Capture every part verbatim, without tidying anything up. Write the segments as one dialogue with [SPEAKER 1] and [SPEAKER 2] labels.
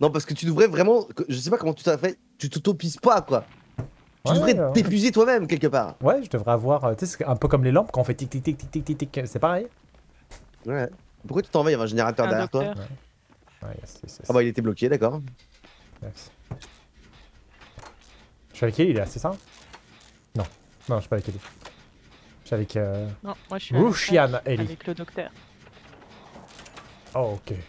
[SPEAKER 1] Non, parce que tu devrais vraiment. Je sais pas comment tu t'as fait. Tu t'autopises pas, quoi. Tu
[SPEAKER 2] Ouais,
[SPEAKER 1] devrais
[SPEAKER 2] ouais.
[SPEAKER 1] t'épuiser toi-même, quelque part.
[SPEAKER 2] Ouais, je devrais avoir. euh, Tu sais, c'est un peu comme les lampes quand on fait tic tic tic tic tic tic tic. C'est pareil.
[SPEAKER 1] Ouais. Pourquoi tu t'en vas? Il y avait un générateur
[SPEAKER 3] Un
[SPEAKER 1] derrière toi.
[SPEAKER 3] docteur.
[SPEAKER 2] Ouais, ouais yes, yes, yes.
[SPEAKER 1] Ah bah, il était bloqué, d'accord.
[SPEAKER 2] Yes. Je suis avec Ellie là, c'est ça? Non. Non, je suis pas avec Ellie. Je suis avec. Euh...
[SPEAKER 3] Non, moi je suis
[SPEAKER 2] Rushian
[SPEAKER 3] avec,
[SPEAKER 2] Ellie.
[SPEAKER 3] avec le docteur.
[SPEAKER 2] Oh, ok.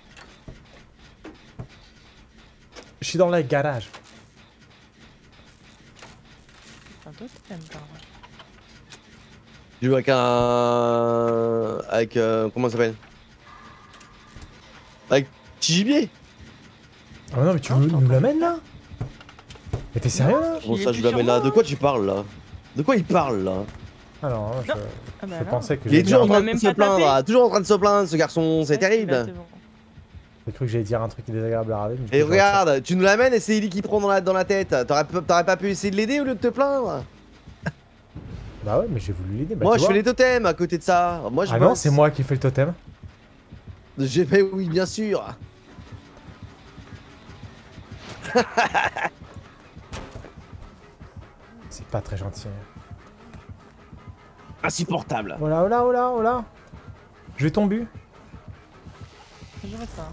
[SPEAKER 2] Je suis dans le garage.
[SPEAKER 3] C'est un totem, par contre.
[SPEAKER 1] Tu joues avec un. Avec. Euh... Comment ça s'appelle? Avec petit gibier.
[SPEAKER 2] Ah non, mais tu
[SPEAKER 3] Non,
[SPEAKER 2] nous,
[SPEAKER 3] je
[SPEAKER 2] nous
[SPEAKER 3] t'entends.
[SPEAKER 2] l'amènes là? Mais t'es sérieux là?
[SPEAKER 1] Bon,
[SPEAKER 3] Il est
[SPEAKER 1] ça, je
[SPEAKER 3] plus
[SPEAKER 1] l'amène
[SPEAKER 3] sur
[SPEAKER 1] là.
[SPEAKER 3] moi.
[SPEAKER 1] De quoi tu parles là? De quoi il parle là?
[SPEAKER 2] Ah non, je,
[SPEAKER 3] Non. Ah bah
[SPEAKER 2] je
[SPEAKER 3] là.
[SPEAKER 2] pensais que
[SPEAKER 1] Il est
[SPEAKER 2] j'allais dire
[SPEAKER 1] toujours en
[SPEAKER 2] un
[SPEAKER 1] train
[SPEAKER 2] truc.
[SPEAKER 1] de
[SPEAKER 3] même
[SPEAKER 1] se
[SPEAKER 3] pas
[SPEAKER 1] plaindre,
[SPEAKER 3] tapé.
[SPEAKER 1] là. Toujours en train de se plaindre, ce garçon. C'est
[SPEAKER 3] Ouais, il va
[SPEAKER 1] terrible.
[SPEAKER 3] devant.
[SPEAKER 2] J'ai cru que j'allais dire un truc désagréable à Raven. mais du
[SPEAKER 1] Et
[SPEAKER 2] coup, j'aurais
[SPEAKER 1] regarde, tu nous l'amènes et c'est Ellie qui prend dans la, dans la tête. T'aurais t'aurais pas pu essayer de l'aider au lieu de te plaindre?
[SPEAKER 2] fait- Bah ouais, mais j'ai voulu l'aider. Bah,
[SPEAKER 1] Moi,
[SPEAKER 2] tu
[SPEAKER 1] je
[SPEAKER 2] vois.
[SPEAKER 1] fais les totems à côté de ça. Moi, je
[SPEAKER 2] Ah non,
[SPEAKER 1] bosse.
[SPEAKER 2] c'est moi qui fais le totem.
[SPEAKER 1] J'ai fait oui, bien sûr.
[SPEAKER 2] C'est pas très gentil.
[SPEAKER 1] Insupportable.
[SPEAKER 2] Oh là, oh là, oh là, oh là. Je vais tomber.
[SPEAKER 3] Je dirais ça.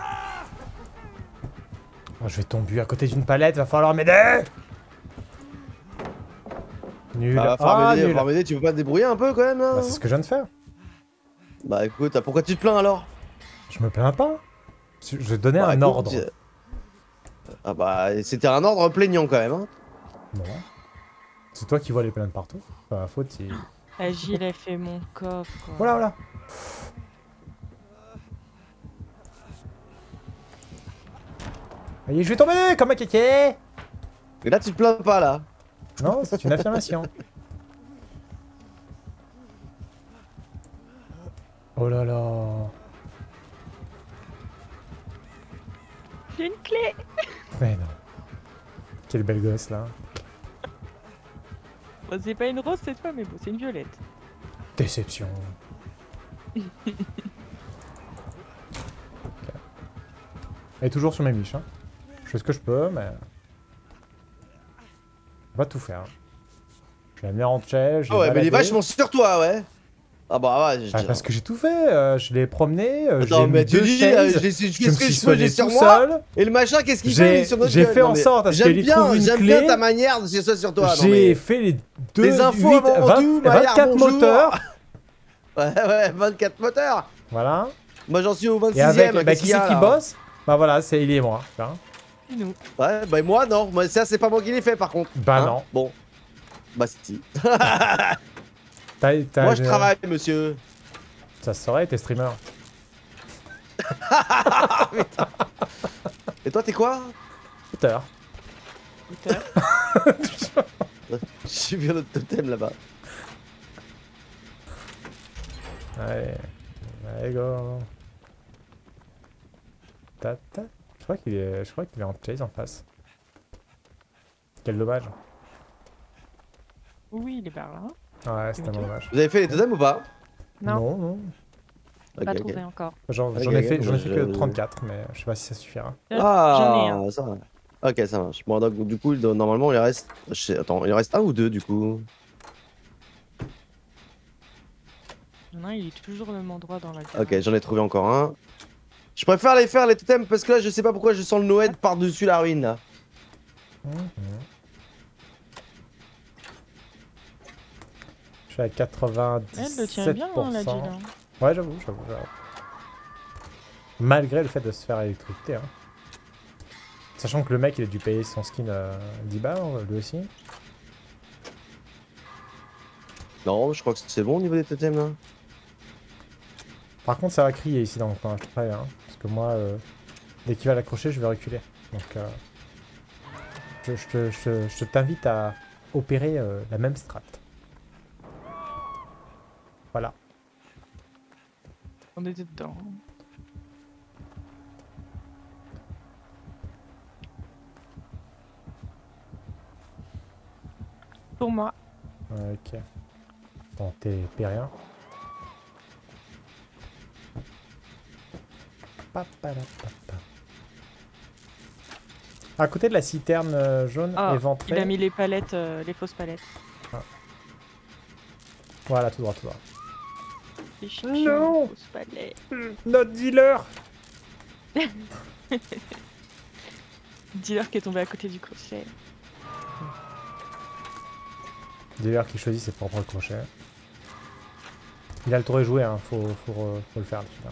[SPEAKER 2] Oh, je vais tomber à côté d'une palette, va falloir m'aider. Nul.
[SPEAKER 1] Bah, va falloir
[SPEAKER 2] Ah,
[SPEAKER 1] m'aider, va
[SPEAKER 2] nul.
[SPEAKER 1] falloir m'aider. Tu peux pas te débrouiller un peu quand même là?
[SPEAKER 2] Bah, c'est ce que je viens de faire.
[SPEAKER 1] Bah écoute, pourquoi tu te plains alors?
[SPEAKER 2] Je me plains pas. Je je donnais
[SPEAKER 1] Bah,
[SPEAKER 2] un
[SPEAKER 1] écoute,
[SPEAKER 2] ordre.
[SPEAKER 1] euh, Ah bah c'était un ordre plaignant quand même. Hein.
[SPEAKER 2] Non. C'est toi qui vois les plaintes partout. Pas ma faute si.
[SPEAKER 3] Ah, Gilles a fait mon coffre.
[SPEAKER 2] Voilà, voilà. Allez, je vais tomber comme un kéké.
[SPEAKER 1] Et là tu te plains pas là.
[SPEAKER 2] Non, c'est une affirmation. Oh là là.
[SPEAKER 3] J'ai une clé.
[SPEAKER 2] Mais non. Quel bel gosse là.
[SPEAKER 3] Bon, c'est pas une rose cette fois, mais bon, c'est une violette.
[SPEAKER 2] Déception. Ok. Elle est toujours sur mes miches. Hein. Je fais ce que je peux, mais. On va tout faire. Je vais la venir en tchèque.
[SPEAKER 1] Ah ouais, mais il est vachement sur toi, ouais. Ah bah ouais, j'ai
[SPEAKER 2] Ah, parce que j'ai tout fait. euh, je l'ai promené. Euh,
[SPEAKER 1] Attends,
[SPEAKER 2] j'ai
[SPEAKER 1] mais
[SPEAKER 2] mis
[SPEAKER 1] tu
[SPEAKER 2] deux
[SPEAKER 1] dis,
[SPEAKER 2] chaises.
[SPEAKER 1] euh, j'ai- je
[SPEAKER 2] Je
[SPEAKER 1] fais
[SPEAKER 2] me
[SPEAKER 1] ce que
[SPEAKER 2] suis
[SPEAKER 1] je peux, j'ai
[SPEAKER 2] soigné
[SPEAKER 1] sur
[SPEAKER 2] tout
[SPEAKER 1] moi.
[SPEAKER 2] seul.
[SPEAKER 1] Et le machin, qu'est-ce qu'il
[SPEAKER 2] J'ai-
[SPEAKER 1] fait il est sur notre
[SPEAKER 2] j'ai
[SPEAKER 1] gueule.
[SPEAKER 2] fait
[SPEAKER 1] Non,
[SPEAKER 2] en
[SPEAKER 1] mais
[SPEAKER 2] sorte à ce
[SPEAKER 1] j'aime
[SPEAKER 2] qu'il y
[SPEAKER 1] bien,
[SPEAKER 2] trouve une
[SPEAKER 1] j'aime
[SPEAKER 2] clé.
[SPEAKER 1] bien ta manière de c'est ça sur toi. non,
[SPEAKER 2] J'ai
[SPEAKER 1] mais-
[SPEAKER 2] fait les deux,
[SPEAKER 1] Les infos
[SPEAKER 2] huit,
[SPEAKER 1] avant
[SPEAKER 2] vingt,
[SPEAKER 1] tout, Maillard,
[SPEAKER 2] vingt-quatre
[SPEAKER 1] bonjour.
[SPEAKER 2] moteurs.
[SPEAKER 1] Ouais, ouais, vingt-quatre moteurs.
[SPEAKER 2] Voilà.
[SPEAKER 1] Moi j'en suis au
[SPEAKER 2] Et
[SPEAKER 1] vingt-sixième.
[SPEAKER 2] avec, bah,
[SPEAKER 1] qu'est-ce
[SPEAKER 2] qui
[SPEAKER 1] qu'il y a,
[SPEAKER 2] c'est qui
[SPEAKER 1] là
[SPEAKER 2] bosse? Bah voilà, c'est Ellie et moi. tu vois.
[SPEAKER 3] C'est nous.
[SPEAKER 1] Ouais, bah moi non, moi ça c'est pas moi qui l'ai fait par contre.
[SPEAKER 2] Bah
[SPEAKER 1] Hein
[SPEAKER 2] non.
[SPEAKER 1] Bon. Bah si.
[SPEAKER 2] T'as- t'as
[SPEAKER 1] Moi je
[SPEAKER 2] une-
[SPEAKER 1] travaille, monsieur.
[SPEAKER 2] Ça se saurait, t'es streamer.
[SPEAKER 1] Et toi t'es quoi?
[SPEAKER 2] Auteur.
[SPEAKER 3] Auteur.
[SPEAKER 1] J'ai vu un autre totem là-bas.
[SPEAKER 2] Allez. Allez, go. Ta, ta. Je crois qu'il est, je crois qu'il est en chase en face. Quel dommage.
[SPEAKER 3] Oui, il est par là.
[SPEAKER 2] Ouais, c'est tellement dommage.
[SPEAKER 1] Vous avez fait les totems ou pas?
[SPEAKER 3] Non,
[SPEAKER 2] Non, non.
[SPEAKER 1] Ok,
[SPEAKER 3] pas
[SPEAKER 1] ok.
[SPEAKER 3] trouvé encore.
[SPEAKER 2] J'en
[SPEAKER 1] Ok,
[SPEAKER 2] j'en ai
[SPEAKER 1] ok,
[SPEAKER 2] fait, j'en ai
[SPEAKER 1] moi,
[SPEAKER 2] fait
[SPEAKER 1] je-
[SPEAKER 2] que trente-quatre, mais je sais pas si ça suffira.
[SPEAKER 3] Euh,
[SPEAKER 1] Ah,
[SPEAKER 3] J'en ai un.
[SPEAKER 1] ça va. Ok, ça marche. Bon, donc du coup, il doit- normalement il en reste. je sais- Attends, il en reste un ou deux du coup?
[SPEAKER 3] Il y en a un, il est toujours au même endroit dans la cave.
[SPEAKER 1] Ok, j'en ai trouvé encore un. Je préfère les faire les totems parce que là je sais pas pourquoi je sens le Noël par-dessus la ruine là.
[SPEAKER 2] Mhm. Je suis à quatre-vingt-dix-sept pour cent.
[SPEAKER 3] Elle le tient bien, hein, la Jill. hein.
[SPEAKER 2] Ouais, j'avoue, j'avoue, j'avoue. Malgré le fait de se faire électrocuter. Hein. Sachant que le mec, il a dû payer son skin euh, dix balles, lui aussi.
[SPEAKER 1] Non, je crois que c'est bon au niveau des totems là.
[SPEAKER 2] Par contre, ça va crier ici dans le coin, je te préviens. Hein, parce que moi, euh, dès qu'il va l'accrocher, je vais reculer. Donc, euh, je, je te- je te- je t'invite à opérer euh, la même strat. Voilà.
[SPEAKER 3] On était dedans. Pour moi.
[SPEAKER 2] Ok. Bon, t'es périen. À côté de la citerne euh, jaune
[SPEAKER 3] Ah,
[SPEAKER 2] éventrée.
[SPEAKER 3] il a mis les palettes, euh, les fausses palettes.
[SPEAKER 2] Voilà, tout droit, tout droit.
[SPEAKER 3] Les chichous,
[SPEAKER 2] Non.
[SPEAKER 3] les fausses palettes.
[SPEAKER 2] Notre dealer.
[SPEAKER 3] Dealer qui est tombé à côté du crochet.
[SPEAKER 2] Dealer qui choisit ses propres crochets. Il a le tour et joué, hein. Faut, faut, faut, faut le faire. Putain.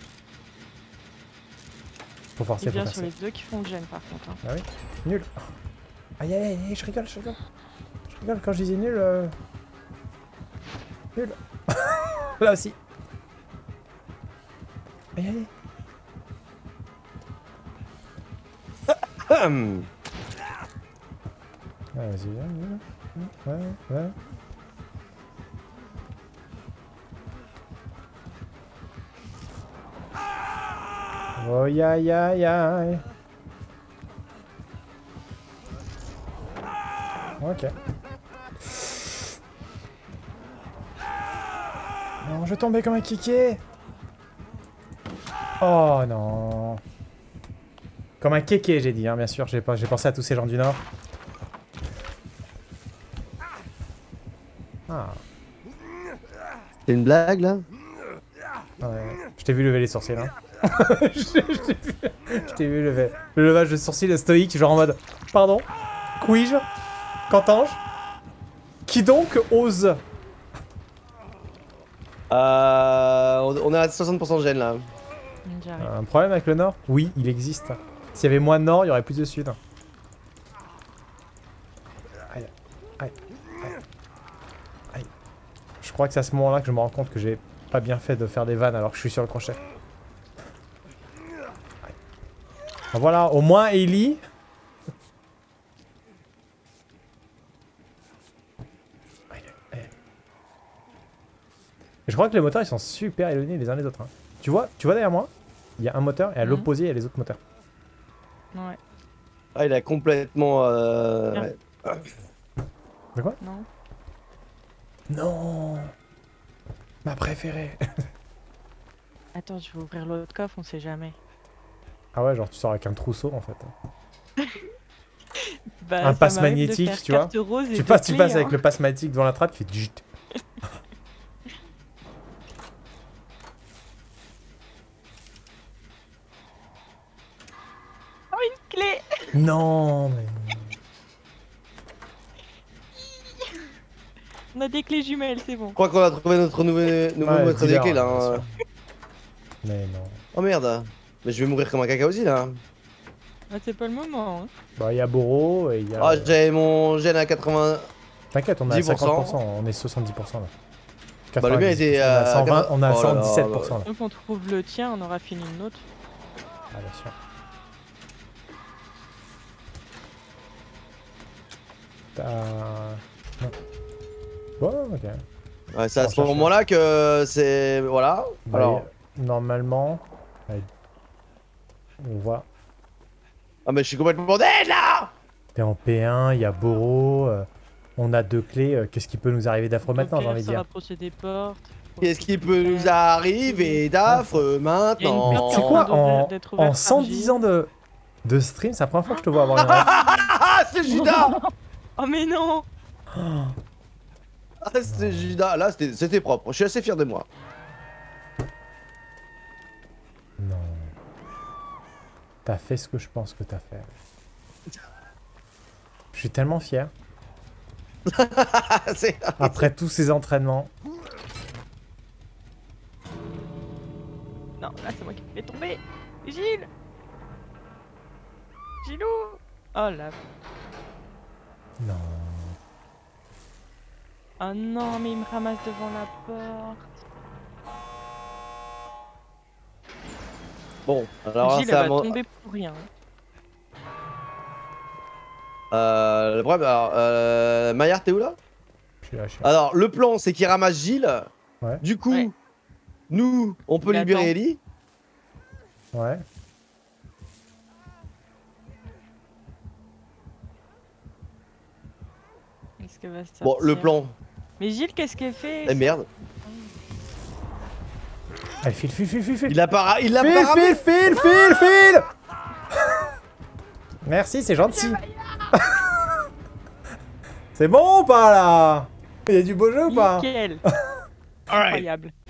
[SPEAKER 2] Faut forcer,
[SPEAKER 3] Il
[SPEAKER 2] faut
[SPEAKER 3] vient
[SPEAKER 2] faire
[SPEAKER 3] sur
[SPEAKER 2] ça.
[SPEAKER 3] les deux qui font le gêne par contre. Hein.
[SPEAKER 2] Ah oui. Nul. Aïe aïe aïe, je rigole, je rigole. Je rigole quand je disais nul. Euh... Nul. Là aussi. Aïe aïe.
[SPEAKER 1] Hum.
[SPEAKER 2] Ouais, vas-y, viens, viens. Ouais, ouais. Oh aïe aïe aïe aïe. Ok. Non, je vais tomber comme un kéké. Oh non. Comme un kéké, j'ai dit, hein, bien sûr. J'ai pas, j'ai pensé à tous ces gens du Nord. Ah.
[SPEAKER 1] C'est une blague là?
[SPEAKER 2] Ouais. Je t'ai vu lever les sourcils, hein. je t'ai vu, je t'ai vu lever le levage de sourcils stoïque, genre en mode pardon, puis-je, qu'entends-je, qui donc ose?
[SPEAKER 1] Euh, on est à soixante pour cent de gêne là.
[SPEAKER 3] J'arrive.
[SPEAKER 2] Un problème avec le Nord? Oui, il existe. S'il y avait moins de Nord, il y aurait plus de Sud. Aïe, aïe, aïe, aïe. Je crois que c'est à ce moment-là que je me rends compte que j'ai pas bien fait de faire des vannes alors que je suis sur le crochet. Ben voilà, au moins Ellie. Je crois que les moteurs ils sont super éloignés les uns des autres. Hein. Tu vois, tu vois derrière moi, il y a un moteur et à
[SPEAKER 3] Mhm.
[SPEAKER 2] l'opposé il y a les autres moteurs.
[SPEAKER 3] Ouais.
[SPEAKER 1] Ah, il a complètement. Euh...
[SPEAKER 3] Bien.
[SPEAKER 1] ouais.
[SPEAKER 2] De quoi?
[SPEAKER 3] Non.
[SPEAKER 2] Non. Ma préférée.
[SPEAKER 3] Attends, je vais ouvrir l'autre coffre, on sait jamais.
[SPEAKER 2] Ah ouais, genre tu sors avec un trousseau en fait.
[SPEAKER 3] Bah,
[SPEAKER 2] Un
[SPEAKER 3] ça
[SPEAKER 2] passe
[SPEAKER 3] m'arrive de
[SPEAKER 2] magnétique,
[SPEAKER 3] faire
[SPEAKER 2] tu vois.
[SPEAKER 3] carte rose et
[SPEAKER 2] Tu
[SPEAKER 3] deux
[SPEAKER 2] passes, tu
[SPEAKER 3] clés,
[SPEAKER 2] passes
[SPEAKER 3] hein.
[SPEAKER 2] avec le passe magnétique devant la trappe, tu fais jut.
[SPEAKER 3] Oh, une clé.
[SPEAKER 2] Non, mais...
[SPEAKER 3] On a des clés jumelles, c'est bon.
[SPEAKER 1] Je crois qu'on a trouvé notre nouveau, nouveau
[SPEAKER 2] Ouais,
[SPEAKER 1] maître des
[SPEAKER 2] dealer,
[SPEAKER 1] clés là.
[SPEAKER 2] bien
[SPEAKER 1] hein.
[SPEAKER 2] sûr. Mais non.
[SPEAKER 1] Oh merde. Mais je vais mourir comme un caca aussi là.
[SPEAKER 3] Ah, c'est pas le moment. Hein.
[SPEAKER 2] Bah, il y a Boro et il y a...
[SPEAKER 1] Ah, j'avais mon gène à quatre-vingts.
[SPEAKER 2] T'inquiète, on a
[SPEAKER 1] dix pour cent.
[SPEAKER 2] cinquante pour cent, on est soixante-dix pour cent là.
[SPEAKER 1] Bah, le mien
[SPEAKER 2] quatre-vingt-dix
[SPEAKER 1] était
[SPEAKER 2] pour cent. On a
[SPEAKER 1] à
[SPEAKER 2] cent vingt, on a
[SPEAKER 1] quatre-vingts. Oh là là,
[SPEAKER 2] cent dix-sept pour cent là.
[SPEAKER 3] Donc on trouve le tien, on aura fini le nôtre.
[SPEAKER 2] Ah, bien sûr. T'as... Non. Oh, ok.
[SPEAKER 1] Ouais, c'est à
[SPEAKER 2] On
[SPEAKER 1] ce
[SPEAKER 2] cherche.
[SPEAKER 1] moment-là que c'est. Voilà.
[SPEAKER 2] Bah,
[SPEAKER 1] Alors.
[SPEAKER 2] y- normalement... ouais, on voit...
[SPEAKER 1] Ah, mais je suis complètement dead là!
[SPEAKER 2] T'es en P un, il y a Boro, euh, on a deux clés, euh, qu'est-ce qui peut nous arriver d'affreux maintenant,
[SPEAKER 3] Ok,
[SPEAKER 2] j'ai envie de
[SPEAKER 3] se
[SPEAKER 2] dire.
[SPEAKER 3] rapprocher des portes.
[SPEAKER 1] Qu'est-ce qui peut nous arriver d'affreux maintenant?
[SPEAKER 3] Il y a une
[SPEAKER 2] Tu sais
[SPEAKER 3] porte
[SPEAKER 2] quoi,
[SPEAKER 3] d'ouvrir-
[SPEAKER 2] en,
[SPEAKER 3] d'être ouverte
[SPEAKER 2] en
[SPEAKER 3] par
[SPEAKER 2] cent
[SPEAKER 3] J.
[SPEAKER 2] dix ans de, de stream, c'est la première fois que je te vois avoir une rêve.
[SPEAKER 1] Ah, c'est Judas!
[SPEAKER 3] Oh mais non.
[SPEAKER 1] Ah, c'était Judas. Là, c'était c'était propre. Je suis assez fier de moi.
[SPEAKER 2] Non. T'as fait ce que je pense que t'as fait. Je suis tellement fier.
[SPEAKER 1] Ah, c'est-
[SPEAKER 2] Après tous ces entraînements.
[SPEAKER 3] Non, là c'est moi qui me fais tomber. Gilles. Gilou. Oh là.
[SPEAKER 2] Non.
[SPEAKER 3] Oh non, mais il me ramasse devant la porte.
[SPEAKER 1] Bon, alors
[SPEAKER 3] Gilles,
[SPEAKER 1] c'est
[SPEAKER 3] elle
[SPEAKER 1] à
[SPEAKER 3] va
[SPEAKER 1] mon...
[SPEAKER 3] tomber pour rien.
[SPEAKER 1] Euh, le problème, alors, euh, Maillard, t'es où là?
[SPEAKER 2] Je suis lâché.
[SPEAKER 1] Alors, le plan, c'est qu'il ramasse Gilles.
[SPEAKER 2] Ouais.
[SPEAKER 1] Du coup,
[SPEAKER 3] Ouais.
[SPEAKER 1] nous, on peut
[SPEAKER 3] Il
[SPEAKER 1] libérer
[SPEAKER 3] attend.
[SPEAKER 1] Ellie.
[SPEAKER 2] Ouais.
[SPEAKER 3] Est-ce que va sortir?
[SPEAKER 1] Bon, le plan.
[SPEAKER 3] Mais Gilles, qu'est-ce qu'elle fait?
[SPEAKER 1] Eh merde.
[SPEAKER 2] Allez, file, file, file, file, file.
[SPEAKER 1] Il a pas, ra- il l'a
[SPEAKER 2] File,
[SPEAKER 1] pas ramé.
[SPEAKER 2] file, file, file, file. Merci, c'est gentil. C'est bon ou pas là? Il y a du beau jeu ou pas?
[SPEAKER 3] Nickel.
[SPEAKER 1] Alright.
[SPEAKER 3] Incroyable.